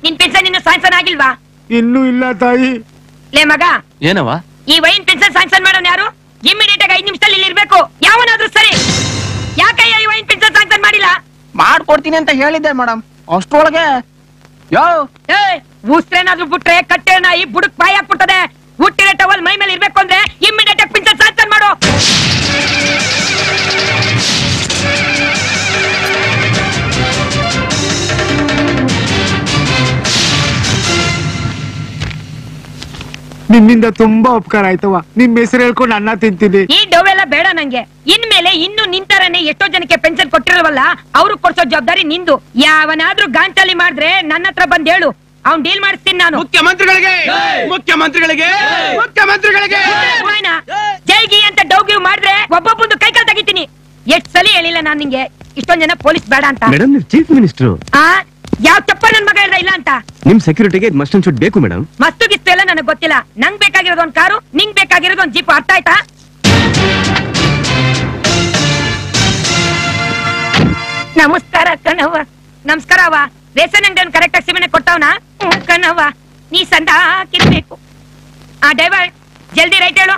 ನಿನ್ ಪೆನ್ಷನ್ ಇನ್ನು ಸ್ಯಾಂಕ್ಷನ್ ಆಗಿಲ್ವಾ? ಇನ್ನೂ ಇಲ್ಲ ತಾಯಿ. ಲೇ ಮಗ, ಏನವ ಈ ವೈನ್ ಪೆನ್ಷನ್ ಸ್ಯಾಂಕ್ಷನ್ ಮಾಡೋನ್ ಯಾರು? ಇಮಿಡಿಯೇಟ್ ಆಗಿ 5 ನಿಮಿಷದಲ್ಲಿ ಇಲ್ಲಿ ಇರ್ಬೇಕು. ಯಾವನಾದ್ರೂ ಸರಿ. ಯಾಕಯ್ಯ ಈ ವೈನ್ ಪೆನ್ಷನ್ ಸ್ಯಾಂಕ್ಷನ್ ಮಾಡಿಲ್ಲ? ಮಾಡ್ಕೊಡ್ತೀನಿ ಅಂತ ಹೇಳಿದ್ದೆ ಮೇಡಮ್, ಅಷ್ಟೊಳಗೆ ಉಸ್ರೇನಾದ್ರೂ ಬಿಟ್ರೆ ಕಟ್ಟೆ ನಾಯಿ ಬುಡಕ್ ಬಾಯಿ ಹಾಕ್ಬಿಡ್ತದೆ. ಹುಟ್ಟಿರೋ ಟವಲ್ ಮೈ ಮೇಲೆ ಇರ್ಬೇಕು ಅಂದ್ರೆ ಇಮಿಡಿಯೇಟ್ ಆಗಿ ಪೆನ್ಷನ್ ಸ್ಯಾಂಕ್ಷನ್ ಮಾಡು. ನಿನ್ನಿಂದ ತುಂಬಾ ಉಪಕಾರ ಆಯ್ತವ. ನಿಮ್ ಹೆಸರು ಹೇಳ್ಕೊಂಡು ಅನ್ನ ತಿಂತೀನಿ. ಈ ಡವೆಲ್ಲ ಬೇಡ ನಂಗೆ. ಇನ್ಮೇಲೆ ಇನ್ನು ನಿಂತರನೆ ಎಷ್ಟೋ ಜನಕ್ಕೆ ಪೆನ್ಷನ್ ಕೊಟ್ಟಿರಲ್ವಲ್ಲ, ಅವ್ರು ಕೊಡ್ಸೋ ಜವಾಬ್ದಾರಿ ನಿಂದು. ಯಾವನಾದ್ರೂ ಗಾಂಚಾಲಿ ಮಾಡಿದ್ರೆ ನನ್ನ ಹತ್ರ ಬಂದ್ ಹೇಳು, ಅವ್ನ್ ಡೀಲ್ ಮಾಡಿಸ್ತೀನಿ ನಾನು. ಮುಖ್ಯಮಂತ್ರಿಗಳಿಗೆ ಮುಖ್ಯಮಂತ್ರಿಗಳಿಗೆ ಮುಖ್ಯಮಂತ್ರಿಗಳಿಗೆ ಜೈಗಿ ಅಂತ ಡೌಗಿ ಮಾಡಿದ್ರೆ ಒಬ್ಬೊಬ್ಬಂದು ಕೈಕಾಲ್ ತೆಗಿತೀನಿ. ಎಷ್ಟ್ ಸಲ ಹೇಳಿಲ್ಲ ನಾನ್ ನಿಂಗೆ ಇಷ್ಟೊಂದ್ ಜನ ಪೊಲೀಸ್ ಬೇಡ ಅಂತ. ಮೇಡಮ್ ನೀವು ಚೀಫ್ ಮಿನಿಸ್ಟರ್. ಯಾವ ತಪ್ಪ ನನ್ ಮಗ ಹೇಳ್ದ ಇಲ್ಲ ಅಂತ. ನಿಮ್ ಸೆಕ್ಯೂರಿಟಿಗೆ ಮಸ್ಟ್ ಅಂಡ್ ಶುಡ್ ಬೇಕು ಮೇಡಮ್. ಮಸ್ತು ಗಿಸ್ತು ಎಲ್ಲ ನನಗ್ ಗೊತ್ತಿಲ್ಲ. ನಂಗ್ ಬೇಕಾಗಿರೋದು ಒಂದ್ ಕಾರು, ನಿಂಗ್ ಬೇಕಾಗಿರೋದು ಒಂದ್ ಜೀಪ್. ಅರ್ಥ ಆಯ್ತಾ? ನಮಸ್ಕಾರ ಕಣವ್ವ. ನಮಸ್ಕಾರ ಅವ್ವ. ರೇಷನ್ ಅಂಗಡಿ ಕರೆಕ್ಟ್ ಆಗಿ ಸಿಮೆಂಟ್ ಕೊಟ್ಟವನ? ಕಣವ್ವ, ನೀ ಸಂದ ಹಾಕಿರ್ಬೇಕು. ಡ್ರೈವರ್ ಜಲ್ದಿ ರೈಟ್ ಹೇಳು.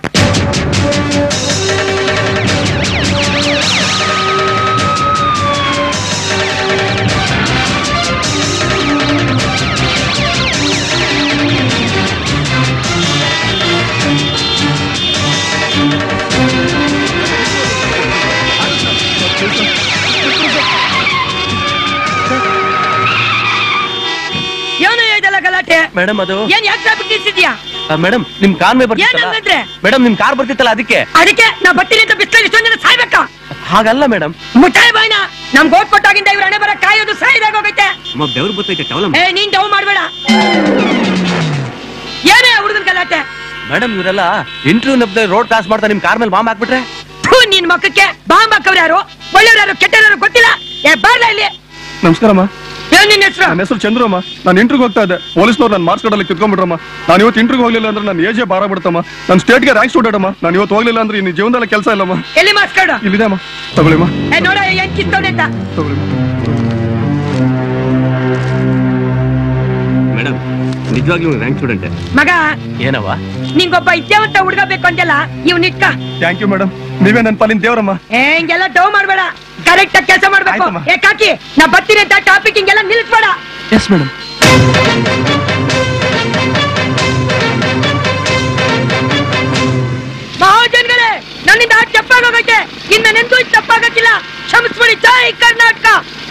ಏನು ಇದೆಲ್ಲ ಗಲಾಟೆ? ಮೇಡಮ್ ಅದು ಏನ್ ಯಾಕೆ ಬಿಟ್ಟಿದ್ಯಾ? ಮೇಡಮ್ ನಿಮ್ ಕಾರ್ ಮೇಲೆ ಬರ್ತಿತ್ತಲ್ಲ ಏನಂದ್ರೆ? ಮೇಡಮ್ ನಿಮ್ ಕಾರ್ ಬರ್ತಿತ್ತಲ್ಲ ಅದಕ್ಕೆ ನಾ ಬರ್ತೀನಿ ಅಂತ ಬಿಸ್ಲಲ್ಲಿ ಇಷ್ಟೊಂದು ಜನ ಸಾಯ್ಬೇಕಾ? ಹಾಗಲ್ಲ ಮೇಡಮ್. ಮುಟ್ಟಾಯ್ ಬಾಯ್ನ ನಮ್ಗೆ ಓಟ್ ಕೊಟ್ಟಾಗಿಂದ ಇವ್ರ ಹಣೆ ಬರ ಕಾಯೋದು ಸಾಯ್ದಾಗೋಗೈತೆ. ಬೆವ್ರು ಬರ್ತೈತೆ ಟವಲ್. ನೀನ್ ಡೌ ಮಾಡ್ಬೇಡ. ಏನೇ ಹುಡುಗನ್ ಗಲಾಟೆ? ಮೇಡಮ್ ಇವರೆಲ್ಲ ಇಂಟರ್ವ್ಯೂ ನಬ್ದ ರೋಡ್ ಕ್ರಾಸ್ ಮಾಡ್ತಾ ನಿಮ್ ಕಾರ್ ಮೇಲೆ ಬಾಂಬ್ ಹಾಕ್ಬಿಟ್ರೆ ನಿನ್ ಮಕ್ಕಕ್ಕೆ ಬಾಂಬ್ ಹಾಕವ್ರು ಯಾರು? ಒಳ್ಳೆಯವ್ರು ಯಾರು ಕೆಟ್ಟವ್ರು ಗೊತ್ತಿಲ್ಲ. ಬಾರ್ಲ ಇಲ್ಲಿ. ನಮಸ್ಕಾರಮ್ಮ. ಏನ್ ನಿನ್ ಹೆಸರು? ನನ್ನ ಹೆಸರು ಚಂದ್ರಮ್ಮ. ನಾನು ಇಂಟ್ರಿಗೆ ಹೋಗ್ತಾ ಇದ್ದೆ. ಪೊಲೀಸ್ನವ್ರು ನನ್ನ ಮಾರ್ಕ್ಸ್ ಕಾರ್ಡಲ್ಲಿ ಕಿತ್ಕೊಂಡ್ಬಿಟ್ರಮ್ಮ. ನಾನು ಇವತ್ತು ಇಂಟ್ರಿಗೆ ಹೋಗ್ಲಿಲ್ಲ ಅಂದ್ರೆ ನನ್ನ ಏಜೆ ಬಾರ ಬಿಡ್ತಮ್ಮ. ನನ್ನ ಸ್ಟೇಟ್ಗೆ ರ್ಯಾಂಕ್ ಸ್ಟೂಡೆಂಟ್ ಅಮ್ಮ. ನಾನು ಇವತ್ತು ಹೋಗ್ಲಿಲ್ಲ ಅಂದ್ರೆ ಇನ್ನು ಜೀವನದಲ್ಲಿ ಕೆಲಸ ಇಲ್ಲಮ್ಮ. ಎಲ್ಲಿ ಮಾರ್ಕ್ಸ್ ಕಾರ್ಡ್? ಇಲ್ಲಿದೆ ಅಮ್ಮ, ತಗೊಳ್ಳಿಮ್ಮ. ನೋಡ ಏನ್ ಕಿತ್ತವ್ನೆ ಅಂತ. ಮೇಡಮ್ ನಿಜವಾಗ್ಲೂ ರ್ಯಾಂಕ್ ಸ್ಟೂಡೆಂಟ್. ಮಗ ಏನವ ನಿಂಗೊಬ್ಬ ವಿದ್ಯಾವಂತ ಹುಡುಗ ಬೇಕು ಅಂದಲ್ಲ, ಇವ್ ನಿಟ್ಕ. ಥ್ಯಾಂಕ್ ಯು ಮೇಡಮ್, ನೀವೇ ನನ್ನ ಪಾಲಿನ ದೇವರಮ್ಮ. ಹಿಂಗೆಲ್ಲ ಡೌ ಮಾಡ್ಬೇಡ, ಕರೆಕ್ಟ್ ಆಗಿ ಕೆಲಸ ಮಾಡ್ಬೇಕು. ಕಾಕಿ ನಾ ಬರ್ತೀನಿ ಅಂತ ಟಾಪಿಕ್ ಹಿಂಗೆಲ್ಲ ನಿಲ್ಸ್ಬೇಡ. Yes madam. ಮಹಾಜನ್ಗಳೇ, ನನ್ನಿಂದ ತಪ್ಪಾಗೋಗೈತೆ. ಇನ್ನೆಂದೂ ತಪ್ಪಾಗಕ್ಕಿಲ್ಲ. ಕ್ಷಮಿಸ್ಬಿಡಿ. ಜೈ ಕರ್ನಾಟಕ.